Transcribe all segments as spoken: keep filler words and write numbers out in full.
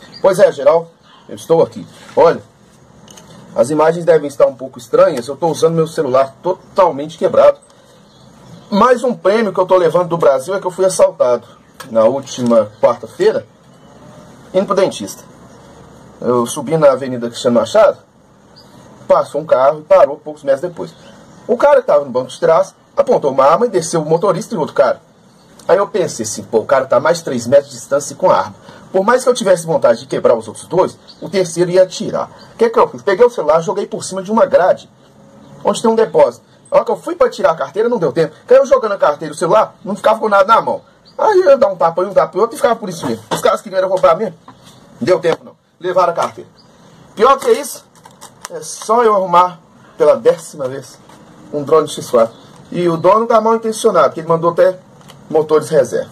Pois é, geral, eu estou aqui. Olha, as imagens devem estar um pouco estranhas. Eu estou usando meu celular totalmente quebrado. Mais um prêmio que eu estou levando do Brasil é que eu fui assaltado na última quarta-feira, indo pro dentista. Eu subi na Avenida Cristiano Machado, passou um carro e parou poucos metros depois. O cara que estava no banco de trás apontou uma arma e desceu o motorista e o outro cara. Aí eu pensei assim, pô, o cara tá a mais de três metros de distância e com a arma. Por mais que eu tivesse vontade de quebrar os outros dois, o terceiro ia atirar. O que que eu fiz? Peguei o celular, joguei por cima de uma grade, onde tem um depósito. A hora que eu fui para tirar a carteira, não deu tempo. Caiu jogando a carteira e o celular, não ficava com nada na mão. Aí eu ia dar um tapa em um, tapa em outro e ficava por isso mesmo. Os caras queriam era roubar mesmo. Não deu tempo não. Levaram a carteira. Pior que isso, é só eu arrumar pela décima vez um drone X quatro. E o dono tá mal intencionado, porque ele mandou até motores reserva.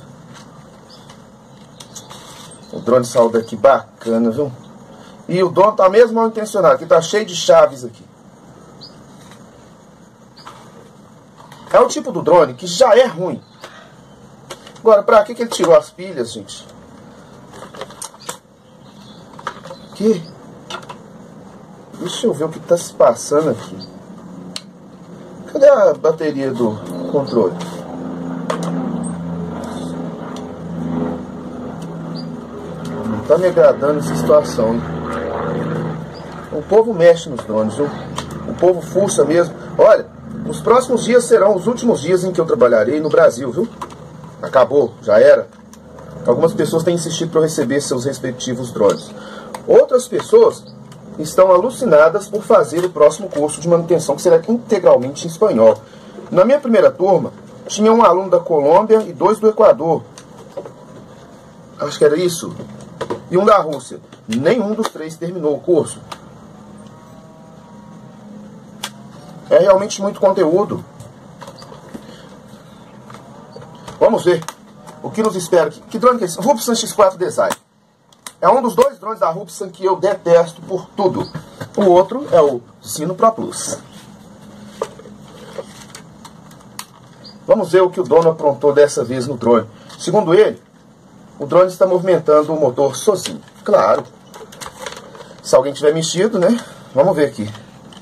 O drone saiu daqui bacana, viu? E o dono tá mesmo mal intencionado, que tá cheio de chaves aqui. É o tipo do drone que já é ruim. Agora, pra que que ele tirou as pilhas, gente? Que? Deixa eu ver o que tá se passando aqui. Cadê a bateria do controle? Não tá me agradando essa situação, hein? O povo mexe nos drones, viu? O povo fuça mesmo. Olha, os próximos dias serão os últimos dias em que eu trabalharei no Brasil, viu? Acabou, já era. Algumas pessoas têm insistido para eu receber seus respectivos drones. Outras pessoas estão alucinadas por fazer o próximo curso de manutenção, que será integralmente em espanhol. Na minha primeira turma, tinha um aluno da Colômbia e dois do Equador. Acho que era isso. E um da Rússia. Nenhum dos três terminou o curso. É realmente muito conteúdo. Vamos ver o que nos espera aqui. Que drone que é esse? Rubsan X quatro Design. É um dos dois drones da Rubsan que eu detesto por tudo. O outro é o Sino Pro Plus. Vamos ver o que o dono aprontou dessa vez no drone. Segundo ele, o drone está movimentando o motor sozinho. Claro. Se alguém tiver mexido, né? Vamos ver aqui.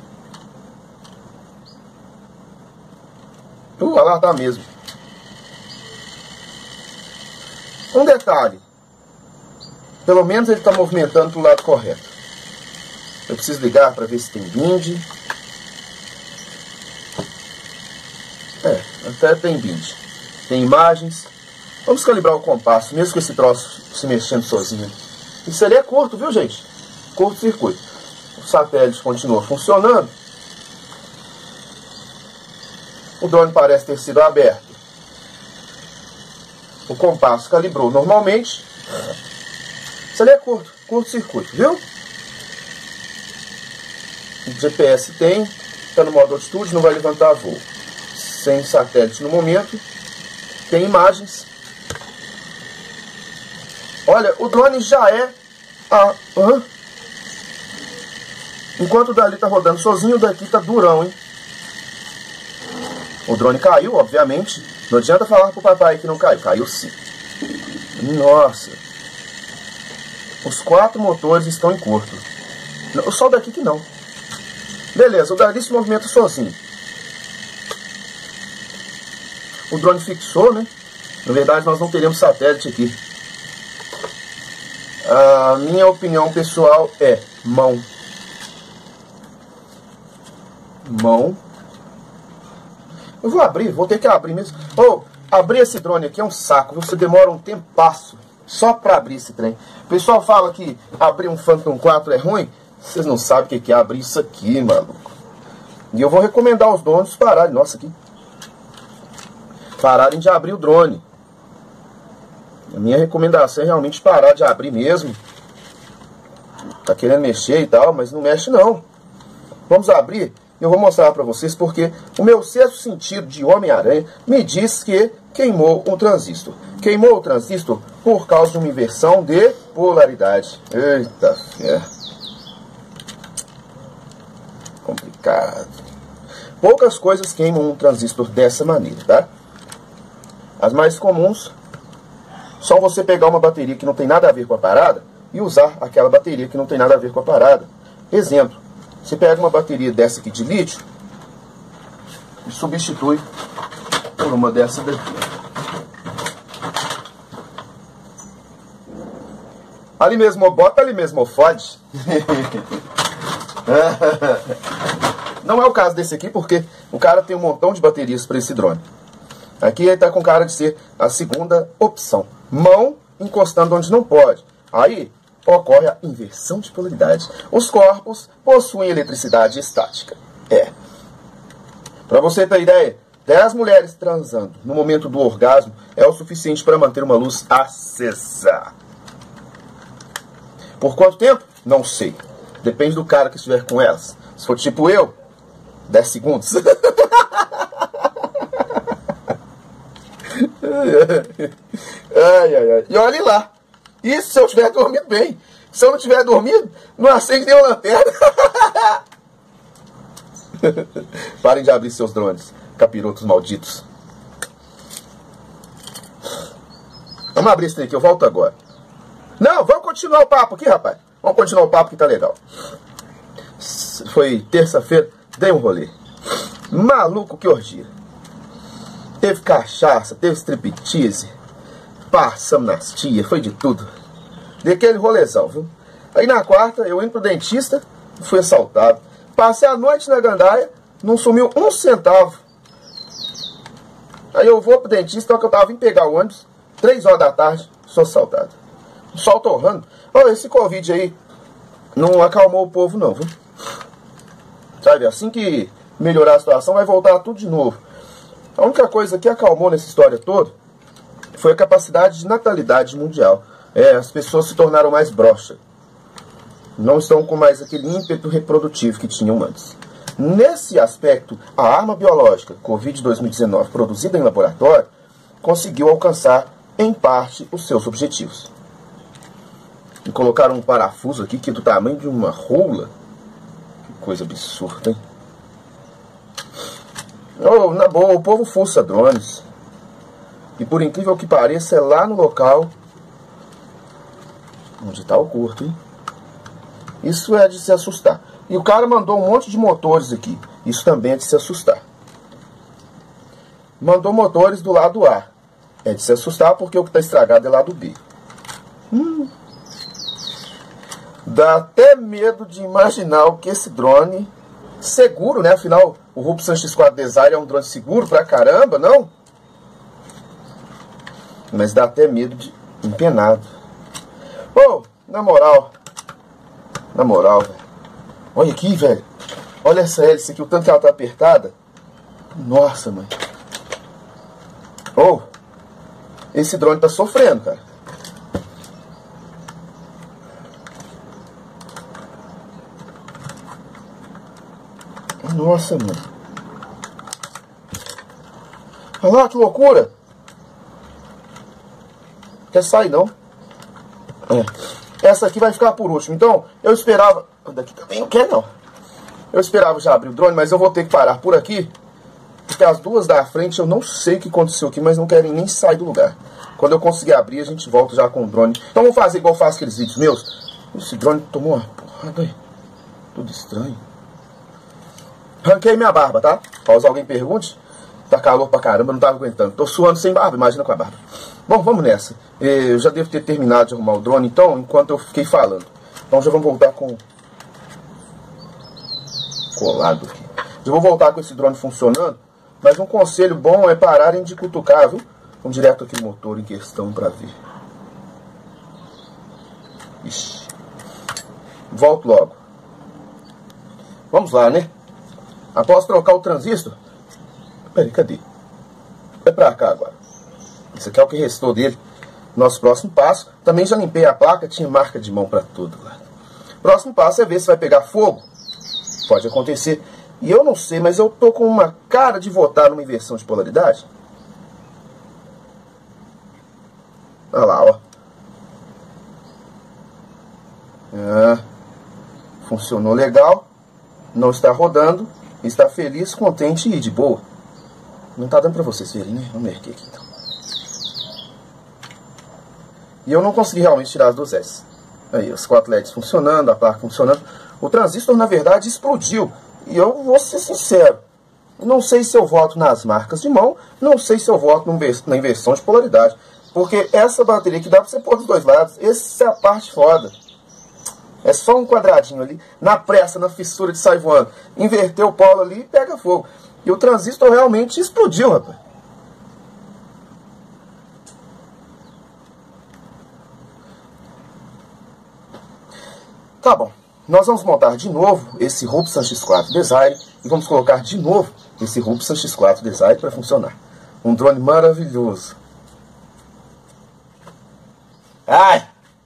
Uh, olha lá, tá mesmo. Um detalhe. Pelo menos ele está movimentando para o lado correto. Eu preciso ligar para ver se tem bind. É, até tem bind. Tem imagens. Vamos calibrar o compasso, mesmo com esse troço se mexendo sozinho. Isso ali é curto, viu, gente? Curto-circuito. O satélite continua funcionando. O drone parece ter sido aberto. O compasso calibrou normalmente. Isso ali é curto, curto-circuito, viu? O G P S tem, está no modo altitude, não vai levantar voo. Sem satélite no momento. Tem imagens. Olha, o drone já é... Ah, uh, enquanto o dali está rodando sozinho, o daqui está durão, hein? O drone caiu, obviamente. Não adianta falar pro papai que não caiu. Caiu sim. Nossa. Os quatro motores estão em curto. Só o daqui que não. Beleza, o dali se movimenta sozinho. O drone fixou, né? Na verdade, nós não teremos satélite aqui. A minha opinião pessoal é mão. Mão. Eu vou abrir, vou ter que abrir mesmo. Ou, oh, abrir esse drone aqui é um saco. Você demora um tempasso só para abrir esse trem. O pessoal fala que abrir um Phantom quatro é ruim. Vocês não sabem o que é abrir isso aqui, maluco. E eu vou recomendar aos donos pararem. Nossa, aqui. Pararem de abrir o drone. A minha recomendação é realmente parar de abrir mesmo. Tá querendo mexer e tal, mas não mexe não. Vamos abrir. Eu vou mostrar para vocês porque o meu sexto sentido de Homem-Aranha me diz que queimou um transistor. Queimou o transistor por causa de uma inversão de polaridade. Eita fé. Complicado. Poucas coisas queimam um transistor dessa maneira, tá? As mais comuns são você pegar uma bateria que não tem nada a ver com a parada e usar aquela bateria que não tem nada a ver com a parada. Exemplo, você pega uma bateria dessa aqui de lítio e substitui por uma dessa daqui. Ali mesmo, bota ali mesmo, fode. Não é o caso desse aqui, porque o cara tem um montão de baterias para esse drone. Aqui ele está com cara de ser a segunda opção. Mão encostando onde não pode. Aí ocorre a inversão de polaridade. Os corpos possuem eletricidade estática. É. Para você ter ideia, dez mulheres transando no momento do orgasmo é o suficiente para manter uma luz acesa. Por quanto tempo? Não sei. Depende do cara que estiver com elas. Se for tipo eu, dez segundos. Ai, ai, ai. E olhe lá. Isso se eu tiver dormido bem. Se eu não tiver dormido, não acende nem uma lanterna. Parem de abrir seus drones, capirotos malditos. Vamos abrir esse trem aqui, eu volto agora. Não, vamos continuar o papo aqui, rapaz. Vamos continuar o papo que tá legal. Foi terça-feira, dei um rolê. Maluco, que orgia. Teve cachaça, teve striptease, passamos nas tias, foi de tudo. Dei aquele rolezão, viu? Aí na quarta, eu indo pro dentista, fui assaltado. Passei a noite na gandaia, não sumiu um centavo. Aí eu vou pro dentista, que eu tava vindo pegar o ônibus, três horas da tarde, sou assaltado. O sol torrando. Olha, esse Covid aí não acalmou o povo não, viu? Sabe, assim que melhorar a situação, vai voltar tudo de novo. A única coisa que acalmou nessa história toda foi a capacidade de natalidade mundial. É, as pessoas se tornaram mais broxas. Não estão com mais aquele ímpeto reprodutivo que tinham antes. Nesse aspecto, a arma biológica Covid dois mil e dezenove, produzida em laboratório, conseguiu alcançar, em parte, os seus objetivos. E colocaram um parafuso aqui que é do tamanho de uma rola. Que coisa absurda, hein? Oh, na boa, o povo fuça drones. E por incrível que pareça, é lá no local onde está o curto, hein? Isso é de se assustar. E o cara mandou um monte de motores aqui. Isso também é de se assustar. Mandou motores do lado A. É de se assustar porque o que está estragado é lado B. Hum. Dá até medo de imaginar o que esse drone... seguro, né? Afinal, o Robson X quatro Desire é um drone seguro pra caramba, não? Mas dá até medo de empenado. Ô, oh, na moral. Na moral, velho. Olha aqui, velho. Olha essa hélice aqui, o tanto que ela tá apertada. Nossa, mãe. Ô, oh, esse drone tá sofrendo, cara. Nossa, mano. Olha lá, que loucura. Quer sair, não? É. Essa aqui vai ficar por último. Então, eu esperava... Daqui também não quer, não. Eu esperava já abrir o drone, mas eu vou ter que parar por aqui. Porque as duas da frente, eu não sei o que aconteceu aqui, mas não querem nem sair do lugar. Quando eu conseguir abrir, a gente volta já com o drone. Então, vamos fazer igual eu faço aqueles vídeos meus. Esse drone tomou uma porrada aí. Tudo estranho. Ranquei minha barba, tá? Caso alguém pergunte, tá calor pra caramba, não tava aguentando. Tô suando sem barba, imagina com a barba. Bom, vamos nessa. Eu já devo ter terminado de arrumar o drone, então, enquanto eu fiquei falando. Então já vamos voltar com... colado aqui. Já vou voltar com esse drone funcionando, mas um conselho bom é pararem de cutucar, viu? Vamos direto aqui no motor em questão pra ver. Ixi. Volto logo. Vamos lá, né? Após trocar o transistor... Peraí, cadê? É pra cá agora. Isso aqui é o que restou dele. Nosso próximo passo... Também já limpei a placa, tinha marca de mão pra tudo lá. Próximo passo é ver se vai pegar fogo. Pode acontecer. E eu não sei, mas eu tô com uma cara de votar numa inversão de polaridade. Olha lá, ó. Ah, funcionou legal. Não está rodando. Está feliz, contente e de boa. Não está dando para vocês verem, né? Vamos ver aqui, aqui então. E eu não consegui realmente tirar as duas S. Aí, os quatro L E Ds funcionando, a placa funcionando. O transistor, na verdade, explodiu. E eu vou ser sincero, não sei se eu voto nas marcas de mão, não sei se eu voto na inversão de polaridade. Porque essa bateria que dá pra você pôr dos dois lados, essa é a parte foda. É só um quadradinho ali, na pressa, na fissura de sair voando. Inverter o polo ali e pega fogo. E o transistor realmente explodiu, rapaz. Tá bom. Nós vamos montar de novo esse Robson X quatro Design e vamos colocar de novo esse Robson X quatro Design para funcionar. Um drone maravilhoso. Ai!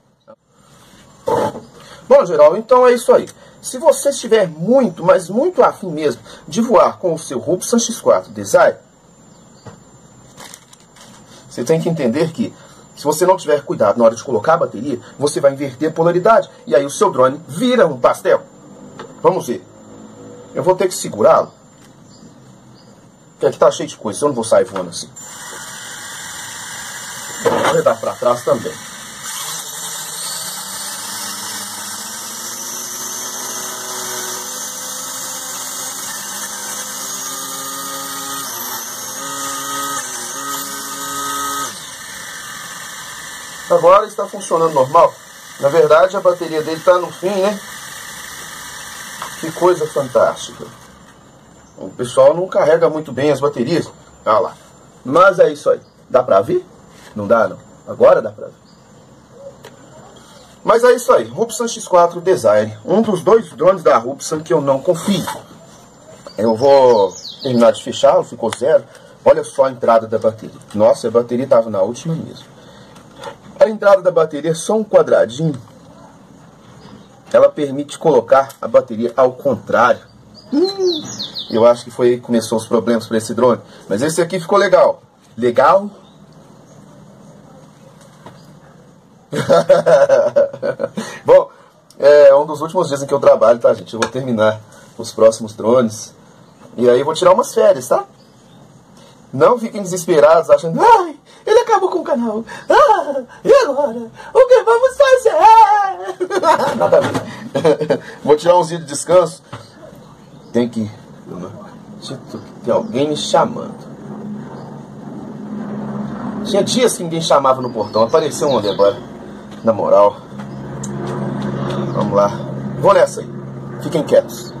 Bom, geral, então é isso aí. Se você estiver muito, mas muito afim mesmo de voar com o seu Robson X quatro Design, você tem que entender que se você não tiver cuidado na hora de colocar a bateria, você vai inverter a polaridade. E aí o seu drone vira um pastel. Vamos ver. Eu vou ter que segurá-lo. Porque aqui tá cheio de coisa. Eu não vou sair voando assim. Vou dar para trás também. Agora está funcionando normal. Na verdade, a bateria dele está no fim, né? Que coisa fantástica. O pessoal não carrega muito bem as baterias. Olha lá. Mas é isso aí. Dá pra ver? Não dá, não. Agora dá pra ver. Mas é isso aí. Robson X quatro Design. Um dos dois drones da Robson que eu não confio. Eu vou terminar de fechar. Ficou zero. Olha só a entrada da bateria. Nossa, a bateria estava na última mesmo. A entrada da bateria é só um quadradinho. Ela permite colocar a bateria ao contrário. Hum, eu acho que foi aí que começou os problemas para esse drone. Mas esse aqui ficou legal. Legal? Bom, é um dos últimos dias em que eu trabalho, tá, gente? Eu vou terminar os próximos drones. E aí eu vou tirar umas férias, tá? Não fiquem desesperados achando... Ai, ele acabou com o canal. Ah, e agora? O que vamos fazer? Nada a ver. Vou tirar uns dias de descanso. Tem que... Tem alguém me chamando. Tinha dias que ninguém chamava no portão. Apareceu um ali agora. Na moral. Vamos lá. Vou nessa aí. Fiquem quietos.